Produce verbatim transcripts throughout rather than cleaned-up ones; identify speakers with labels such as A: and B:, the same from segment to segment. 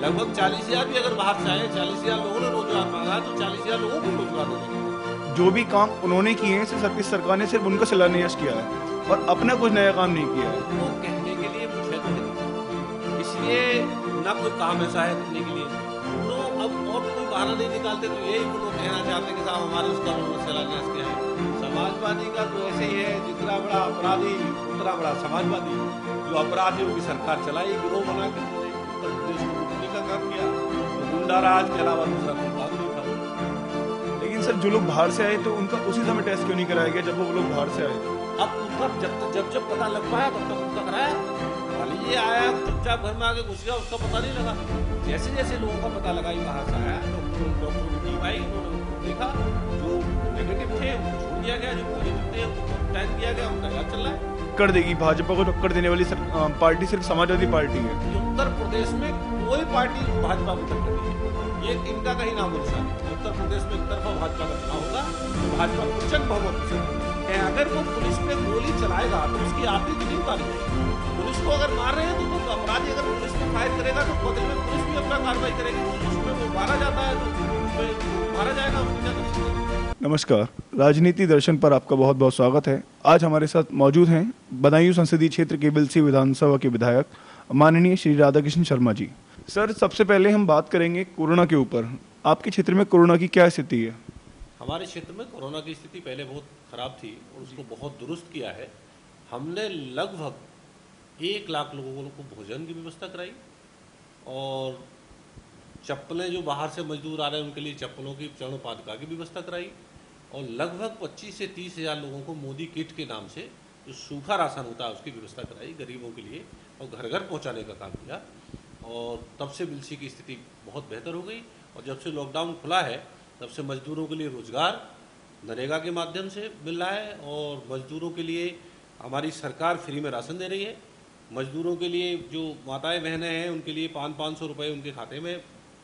A: लगभग चालीस हजार भी अगर बाहर से आए, चालीस हजार लोगों ने रोजगार मांगा तो चालीस हजार लोगों को रोजगार देने।
B: जो भी काम उन्होंने किए हैं सिर्फ इस सरकार ने सिर्फ उनका शिलान्यास किया है और अपना कुछ नया काम नहीं किया है।
A: वो कहने के लिए मुझे तो नहीं, इसलिए ना कोई काम ऐसा है करने के लिए तो अब और कोई बहाना नहीं निकालते, तो यही वो लोग कहना चाहते हैं कि साहब हमारे उसका उन्होंने शिलान्यास किया है। समाजवादी का तो ऐसे ही है, जितना बड़ा अपराधी उतना बड़ा समाजवादी। जो अपराधियों की सरकार चलाई, गिरोह बना के उत्तर प्रदेश को लूटने का काम किया, तो गुंडा राज के अलावा दूसरा कोई काम नहीं था।
B: लेकिन सर जो लोग बाहर से आए तो उनका उसी समय टेस्ट क्यों नहीं कराया गया जब वो लोग बाहर से आए?
A: अब उनका जब जब जब पता लग पाया तब तक उनका कराया। मान लीजिए आया चुपचाप घर में आके घुस गया, उसका पता नहीं लगा। जैसे जैसे लोगों का पता लगा बाहर से आया तो डॉक्टर की टीम आई, उन्होंने देखा जो नेगेटिव थे उनको छोड़ दिया गया, जो पॉजिटिव थे उनको टाइम दिया गया, उनका इलाज चल रहा है।
B: टक्कर देगी भाजपा को, टक्कर देने वाली सर, आ, पार्टी सिर्फ समाजवादी पार्टी है।
A: उत्तर प्रदेश में कोई पार्टी भाजपा को टक्कर नहीं है, ये इनका कहीं नाम निशान है। उत्तर प्रदेश में एक तरफा भाजपा का चुनाव होगा तो भाजपा प्रचंड बहुमत से, अगर वो पुलिस पे गोली चलाएगा तो उसकी आपकी नहीं उतारेगी। पुलिस को अगर मार रहे हैं तो, तो अपराधी अगर पुलिस पे फायर करेगा तो बदले में पुलिस भी अपना कार्रवाई करेगी। उसमें वो मारा जाता है तो मारा जाएगा, उसकी क्या कर सकते हैं।
B: नमस्कार, राजनीति दर्शन पर आपका बहुत बहुत स्वागत है। आज हमारे साथ मौजूद हैं बदायूं संसदीय क्षेत्र के बिलसी विधानसभा के विधायक माननीय श्री राधाकृष्ण शर्मा जी। सर, सबसे पहले हम बात करेंगे कोरोना के ऊपर। आपके क्षेत्र में कोरोना की क्या स्थिति है?
A: हमारे क्षेत्र में कोरोना की स्थिति पहले बहुत खराब थी और उसको बहुत दुरुस्त किया है। हमने लगभग एक लाख लोगों को भोजन की व्यवस्था कराई और चप्पलें जो बाहर से मजदूर आ रहे हैं उनके लिए चप्पलों की चरणोपादुका की व्यवस्था कराई और लगभग पच्चीस से तीस हज़ार लोगों को मोदी किट के नाम से जो सूखा राशन होता है उसकी व्यवस्था कराई गरीबों के लिए और घर घर पहुंचाने का काम किया। और तब से बिलसी की स्थिति बहुत बेहतर हो गई और जब से लॉकडाउन खुला है तब से मजदूरों के लिए रोजगार नरेगा के माध्यम से मिल रहा है और मजदूरों के लिए हमारी सरकार फ्री में राशन दे रही है। मजदूरों के लिए जो माताएं बहनें हैं उनके लिए पाँच पाँच सौ रुपये उनके खाते में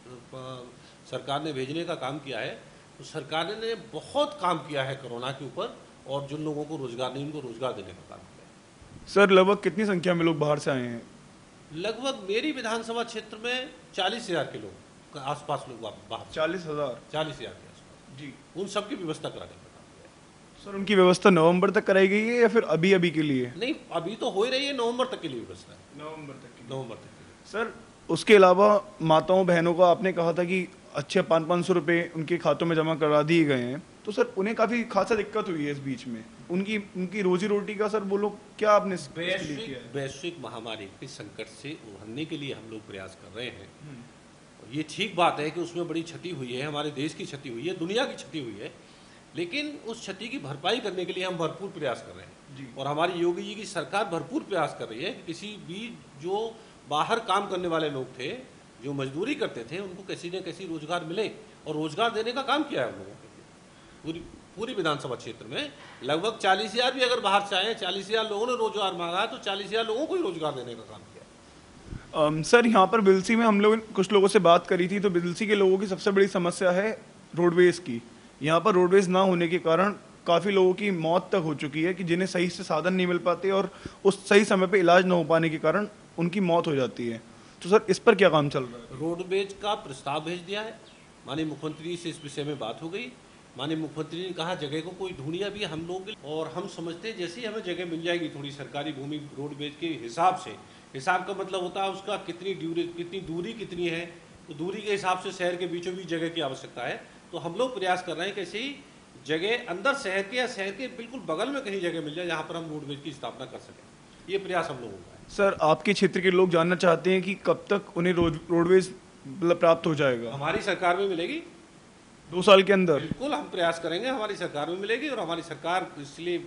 A: सरकार ने भेजने का काम किया है। तो सरकार ने बहुत काम किया है कोरोना के ऊपर और जिन लोगों को रोजगार नहीं उनको रोजगार देने का काम किया है।
B: सर, लगभग कितनी संख्या में लोग बाहर से आए हैं?
A: लगभग मेरी विधानसभा क्षेत्र में चालीस हजार के लोग आसपास लोग बाहर।
B: चालीस हजार
A: चालीस हजार के आसपास
B: जी।
A: उन सबकी व्यवस्था कराने का काम किया है।
B: सर, उनकी व्यवस्था नवंबर तक कराई गई है या फिर अभी अभी के लिए?
A: नहीं, अभी तो हो ही रही है, नवंबर तक के लिए व्यवस्था है।
B: नवंबर तक की।
A: नवंबर तक के लिए।
B: सर, उसके अलावा माताओं बहनों का आपने कहा था कि अच्छे पाँच पाँच सौ रुपये उनके खातों में जमा करा दिए गए हैं, तो सर उन्हें काफ़ी खासा दिक्कत हुई है इस बीच में। उनकी उनकी रोजी रोटी का सर वो लोग क्या आपने इसके लिए किया
A: वैश्विक
B: है?
A: वैश्विक महामारी के संकट से उभरने के लिए हम लोग प्रयास कर रहे हैं। और ये ठीक बात है कि उसमें बड़ी क्षति हुई है, हमारे देश की क्षति हुई है, दुनिया की क्षति हुई है, लेकिन उस क्षति की भरपाई करने के लिए हम भरपूर प्रयास कर रहे हैं। और हमारी योगी जी की सरकार भरपूर प्रयास कर रही है कि किसी भी जो बाहर काम करने वाले लोग थे, जो मजदूरी करते थे, उनको किसी न किसी रोजगार मिले और रोजगार देने का काम किया है हम लोगों के लिए। पूरी पूरी विधानसभा क्षेत्र में लगभग चालीस हजार भी अगर बाहर से आए, चालीस हजार लोगों ने रोजगार मांगा तो चालीस हजार लोगों को ही रोजगार देने का काम किया।
B: अम, सर, यहाँ पर बिलसी में हम लोग कुछ लोगों से बात करी थी तो बिलसी के लोगों की सबसे बड़ी समस्या है रोडवेज की। यहाँ पर रोडवेज ना होने के कारण काफ़ी लोगों की मौत तक हो चुकी है कि जिन्हें सही से साधन नहीं मिल पाते और उस सही समय पे इलाज न हो पाने के कारण उनकी मौत हो जाती है। तो सर, इस पर क्या काम चल रहा है?
A: रोडवेज का प्रस्ताव भेज दिया है, माननीय मुख्यमंत्री से इस विषय में बात हो गई। माननीय मुख्यमंत्री ने कहा जगह को कोई ढूंढिए अभी हम लोग, और हम समझते हैं जैसे ही हमें जगह मिल जाएगी थोड़ी सरकारी भूमि रोडवेज के हिसाब से, हिसाब का मतलब होता है उसका कितनी दूरी कितनी दूरी कितनी है, तो दूरी के हिसाब से शहर के बीचों बीच जगह की आवश्यकता है। तो हम लोग प्रयास कर रहे हैं कि ऐसे ही जगह अंदर शहर के या शहर के बिल्कुल बगल में कहीं जगह मिल जाए जहाँ पर हम रोडवेज की स्थापना कर सकें। ये प्रयास हम लोगों का है।
B: सर, आपके क्षेत्र के लोग जानना चाहते हैं कि कब तक उन्हें रोड रोडवेज मतलब प्राप्त हो जाएगा?
A: हमारी सरकार में मिलेगी,
B: दो साल के अंदर?
A: बिल्कुल हम प्रयास करेंगे, हमारी सरकार में मिलेगी और हमारी सरकार इसलिए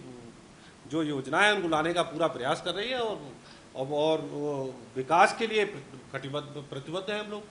A: जो योजनाएं उनको लाने का पूरा प्रयास कर रही है और और, और विकास के लिए कटिबद्ध प्रतिबद्ध हैं हम लोग।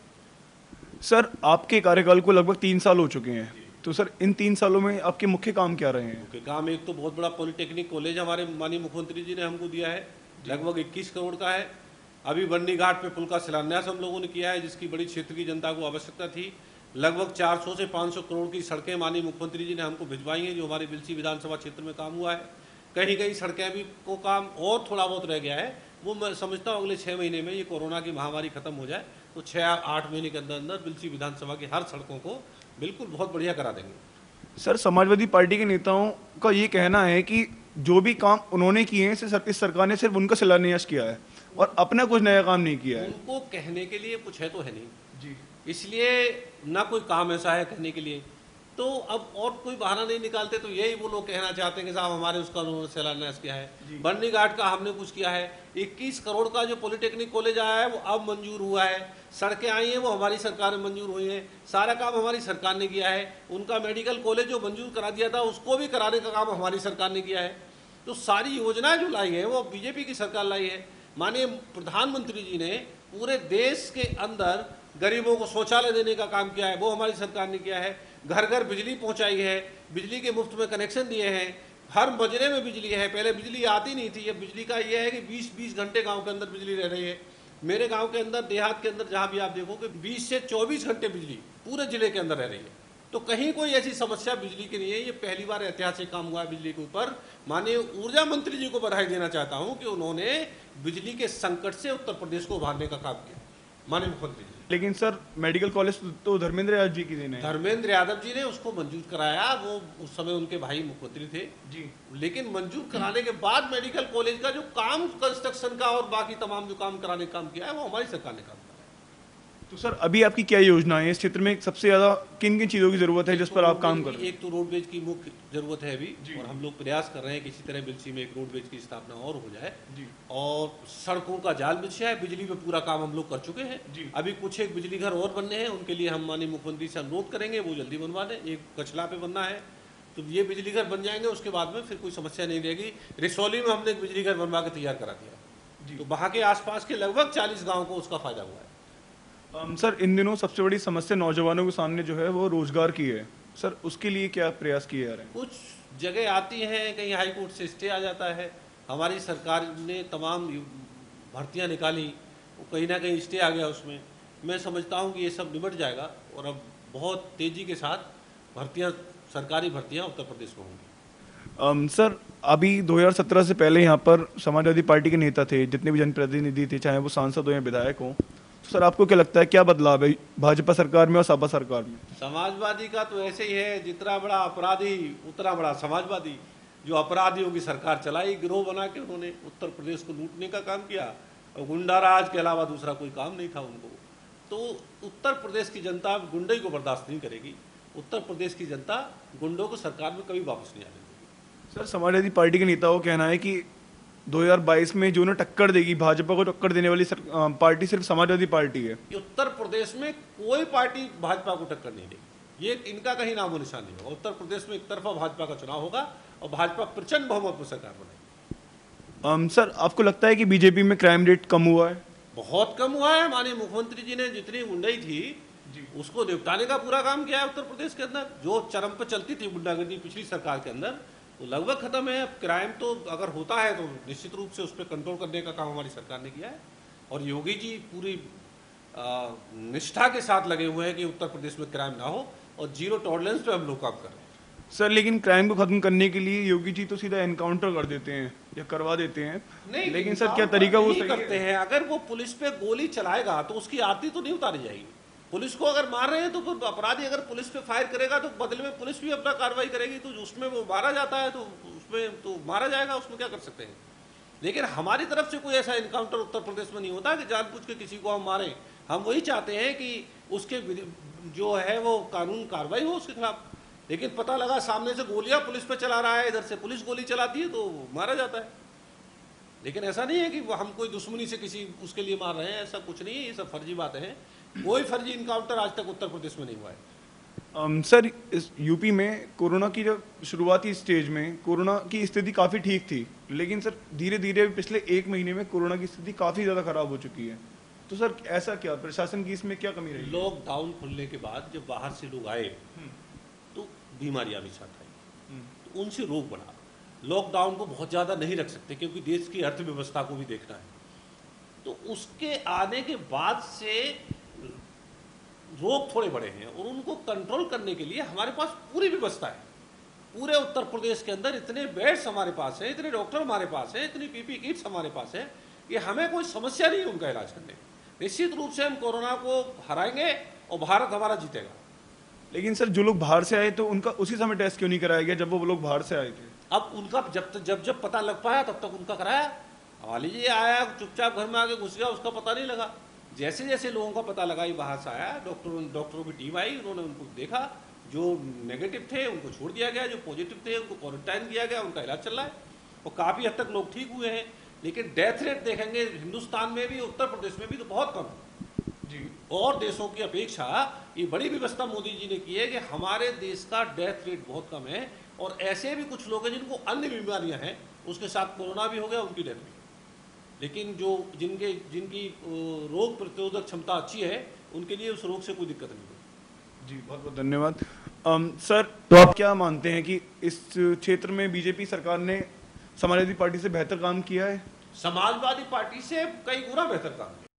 B: सर, आपके कार्यकाल को लगभग तीन साल हो चुके हैं, तो सर इन तीन सालों में आपके मुख्य काम क्या रहे हैं?
A: मुख्य काम एक तो बहुत बड़ा पॉलिटेक्निक कॉलेज हमारे माननीय मुख्यमंत्री जी ने हमको दिया है, लगभग इक्कीस करोड़ का है। अभी बन्नी घाट पे पुल का शिलान्यास हम लोगों ने किया है जिसकी बड़ी क्षेत्र की जनता को आवश्यकता थी। लगभग चार सौ से पाँच सौ करोड़ की सड़कें माननीय मुख्यमंत्री जी ने हमको भिजवाई हैं जो हमारे बिलसी विधानसभा क्षेत्र में काम हुआ है। कहीं कहीं सड़कें भी को काम और थोड़ा बहुत रह गया है, वो मैं समझता हूँ अगले छः महीने में ये कोरोना की महामारी खत्म हो जाए तो छः आठ महीने के अंदर अंदर बिलसी विधानसभा की हर सड़कों को बिल्कुल बहुत बढ़िया करा देंगे।
B: सर समाजवादी पार्टी के नेताओं का ये कहना है कि जो भी काम उन्होंने किए हैं सिर्फ इस सरकार ने सिर्फ उनका शिलान्यास किया है और अपना कुछ नया काम नहीं किया है।
A: उनको कहने के लिए कुछ है तो है नहीं
B: जी,
A: इसलिए ना कोई काम ऐसा है कहने के लिए, तो अब और कोई बहाना नहीं निकालते, तो यही वो लोग कहना चाहते हैं कि साहब हमारे उसका उन्होंने शिलान्यास किया है, बर्नी घाट का हमने कुछ किया है, इक्कीस करोड़ का जो पॉलिटेक्निक कॉलेज आया है वो अब मंजूर हुआ है, सड़कें आई हैं वो हमारी सरकार में मंजूर हुई हैं, सारा काम हमारी सरकार ने किया है, उनका मेडिकल कॉलेज जो मंजूर करा दिया था उसको भी कराने का काम हमारी सरकार ने किया है। तो सारी योजनाएं जो लाई है वो बीजेपी की सरकार लाई है। माननीय प्रधानमंत्री जी ने पूरे देश के अंदर गरीबों को शौचालय देने का काम किया है, वो हमारी सरकार ने किया है, घर घर बिजली पहुंचाई है, बिजली के मुफ्त में कनेक्शन दिए हैं, हर मजरे में बिजली है, पहले बिजली आती नहीं थी, अब बिजली का ये है कि बीस बीस घंटे गांव के अंदर बिजली रह रही है। मेरे गांव के अंदर देहात के अंदर जहां भी आप देखोगे बीस से चौबीस घंटे बिजली पूरे जिले के अंदर रह रही है। तो कहीं कोई ऐसी समस्या बिजली की नहीं है, ये पहली बार ऐतिहासिक काम हुआ है बिजली के ऊपर। माननीय ऊर्जा मंत्री जी को बधाई देना चाहता हूं कि उन्होंने बिजली के संकट से उत्तर प्रदेश को उभारने का काम किया, माननीय मुख्यमंत्री जी।
B: लेकिन सर मेडिकल कॉलेज तो धर्मेंद्र यादव जी की देन है।
A: धर्मेंद्र यादव जी ने उसको मंजूर कराया, वो उस समय उनके भाई मुख्यमंत्री थे
B: जी,
A: लेकिन मंजूर कराने के बाद मेडिकल कॉलेज का जो काम कंस्ट्रक्शन का और बाकी तमाम जो काम कराने का काम किया है वो हमारी सरकार ने काम किया।
B: तो सर अभी आपकी क्या योजना है इस क्षेत्र में, सबसे ज्यादा किन किन चीजों की जरूरत है जिस पर आप काम कर रहे हैं?
A: एक तो रोडवेज की मुख्य जरूरत है अभी, और हम लोग प्रयास कर रहे हैं कि इसी तरह बिलसी में एक रोडवेज की स्थापना और हो जाए
B: जी,
A: और सड़कों का जाल बिछा है, बिजली पे पूरा काम हम लोग कर चुके हैं
B: जी।
A: अभी कुछ एक बिजली घर और बनने हैं, उनके लिए हम माननीय मुख्यमंत्री से अनुरोध करेंगे वो जल्दी बनवा दें। एक कछला पे बनना है, तो ये बिजली घर बन जाएंगे, उसके बाद में फिर कोई समस्या नहीं रहेगी। रिसौली में हमने एक बिजली घर बनवा के तैयार करा दिया, तो वहाँ के आसपास के लगभग चालीस गाँव को उसका फायदा हुआ है।
B: um, सर इन दिनों सबसे बड़ी समस्या नौजवानों के सामने जो है वो रोजगार की है, सर उसके लिए क्या प्रयास किए जा रहे हैं?
A: कुछ जगह आती हैं, कहीं हाई कोर्ट से स्टे आ जाता है, हमारी सरकार ने तमाम भर्तियां निकाली, वो कहीं ना कहीं स्टे आ गया उसमें। मैं समझता हूं कि ये सब निपट जाएगा और अब बहुत तेज़ी के साथ भर्तियां, सरकारी भर्तियां उत्तर प्रदेश में होंगी।
B: um, सर अभी दो हज़ार सत्रह से पहले यहाँ पर समाजवादी पार्टी के नेता थे, जितने भी जनप्रतिनिधि थे, चाहे वो सांसद हो या विधायक हो, तो सर आपको क्या लगता है क्या बदलाव है भाजपा सरकार में और सपा सरकार में?
A: समाजवादी का तो ऐसे ही है, जितना बड़ा अपराधी उतना बड़ा समाजवादी। जो अपराधियों की सरकार चलाई, गिरोह बना के उन्होंने उत्तर प्रदेश को लूटने का काम किया और गुंडा राज के अलावा दूसरा कोई काम नहीं था उनको। तो उत्तर प्रदेश की जनता गुंडे को बर्दाश्त नहीं करेगी, उत्तर प्रदेश की जनता गुंडों को सरकार में कभी वापस नहीं आने देगी।
B: सर समाजवादी पार्टी के नेताओं का कहना है कि दो हज़ार बाईस में जो उन्हें टक्कर देगी, भाजपा को टक्कर देने वाली सर, आ, पार्टी सिर्फ समाजवादी पार्टी है।
A: कि उत्तर प्रदेश में कोई पार्टी भाजपा को टक्कर नहीं देगी, ये इनका कहीं नामो निशान नहीं होगा। उत्तर प्रदेश में एक तरफा भाजपा का चुनाव होगा और भाजपा प्रचंड बहुमत में सरकार बनाएगी।
B: um, सर आपको लगता है कि बीजेपी में क्राइम रेट कम हुआ है?
A: बहुत कम हुआ है। माननीय मुख्यमंत्री जी ने जितनी गुंडाई थी उसको निपटाने का पूरा काम किया है उत्तर प्रदेश के अंदर। जो चरम पर चलती थी गुंडागर्दी पिछली सरकार के अंदर, वो लगभग खत्म है। अब क्राइम तो अगर होता है तो निश्चित रूप से उस पर कंट्रोल करने का काम हमारी सरकार ने किया है और योगी जी पूरी आ, निष्ठा के साथ लगे हुए हैं कि उत्तर प्रदेश में क्राइम ना हो और जीरो टॉलरेंस पे हम लोग काम कर रहे हैं।
B: सर लेकिन क्राइम को खत्म करने के लिए योगी जी तो सीधा एनकाउंटर कर देते हैं या करवा देते हैं,
A: नहीं,
B: लेकिन सर क्या तरीका वो सही
A: करते
B: है?
A: हैं? अगर वो पुलिस पे गोली चलाएगा तो उसकी आरती तो नहीं उतारी जाएगी। पुलिस को अगर मार रहे हैं तो फिर अपराधी अगर पुलिस पे फायर करेगा तो बदले में पुलिस भी अपना कार्रवाई करेगी, तो उसमें वो मारा जाता है तो उसमें तो मारा जाएगा, उसमें क्या कर सकते हैं। लेकिन हमारी तरफ से कोई ऐसा इनकाउंटर उत्तर प्रदेश में नहीं होता कि जानबूझ के किसी को हम मारें। हम वही चाहते हैं कि उसके जो है वो कानून कार्रवाई हो उसके खिलाफ। लेकिन पता लगा सामने से गोलियां पुलिस पे चला रहा है, इधर से पुलिस गोली चलाती है तो मारा जाता है। लेकिन ऐसा नहीं है कि हम कोई दुश्मनी से किसी उसके लिए मार रहे हैं, ऐसा कुछ नहीं है, ये सब फर्जी बातें हैं। कोई फर्जी इनकाउंटर आज तक उत्तर प्रदेश में नहीं हुआ है।
B: um, सर इस यूपी में कोरोना की जब शुरुआती स्टेज में कोरोना की स्थिति काफ़ी ठीक थी, लेकिन सर धीरे धीरे पिछले एक महीने में कोरोना की स्थिति काफ़ी ज़्यादा खराब हो चुकी है। तो सर ऐसा क्या प्रशासन की इसमें क्या कमी रही?
A: लॉकडाउन खुलने के बाद जब बाहर से लोग आए तो बीमारियां भी साथ आई, तो उनसे रोग बढ़ा। लॉकडाउन को बहुत ज़्यादा नहीं रख सकते क्योंकि देश की अर्थव्यवस्था को भी देखना है। तो उसके आने के बाद से रोग थोड़े बड़े हैं और उनको कंट्रोल करने के लिए हमारे पास पूरी व्यवस्था है। पूरे उत्तर प्रदेश के अंदर इतने बेड्स हमारे पास हैं, इतने डॉक्टर हमारे पास हैं, इतनी पीपी किट्स हमारे पास है कि हमें कोई समस्या नहीं है उनका इलाज करने में। निश्चित रूप से हम कोरोना को हराएंगे और भारत हमारा जीतेगा।
B: लेकिन सर जो लोग बाहर से आए तो उनका उसी समय टेस्ट क्यों नहीं कराया गया जब वो लोग बाहर से आए थे?
A: अब उनका जब तक जब जब पता लग पाया तब तक उनका कराया। मान लीजिए आया चुपचाप घर में आके घुस गया, उसका पता नहीं लगा। जैसे जैसे लोगों का पता लगा ये बाहर से आया, डॉक्टरों डॉक्टरों की टीम आई, उन्होंने उनको देखा, जो नेगेटिव थे उनको छोड़ दिया गया, जो पॉजिटिव थे उनको क्वारंटाइन किया गया, उनका इलाज चल रहा है और काफ़ी हद तक लोग ठीक हुए हैं। लेकिन डेथ रेट देखेंगे हिंदुस्तान में भी, उत्तर प्रदेश में भी तो बहुत कम है
B: जी।
A: और देशों की अपेक्षा ये बड़ी व्यवस्था मोदी जी ने की है कि हमारे देश का डेथ रेट बहुत कम है। और ऐसे भी कुछ लोग हैं जिनको अन्य बीमारियां हैं, उसके साथ कोरोना भी हो गया, उनकी डेथ भी। लेकिन जो जिनके जिनकी रोग प्रतिरोधक क्षमता अच्छी है उनके लिए उस रोग से कोई दिक्कत नहीं होगी।
B: जी बहुत बहुत धन्यवाद। um, सर तो आप क्या मानते हैं कि इस क्षेत्र में बीजेपी सरकार ने समाजवादी पार्टी से बेहतर काम किया है?
A: समाजवादी पार्टी से कई गुना बेहतर काम किया।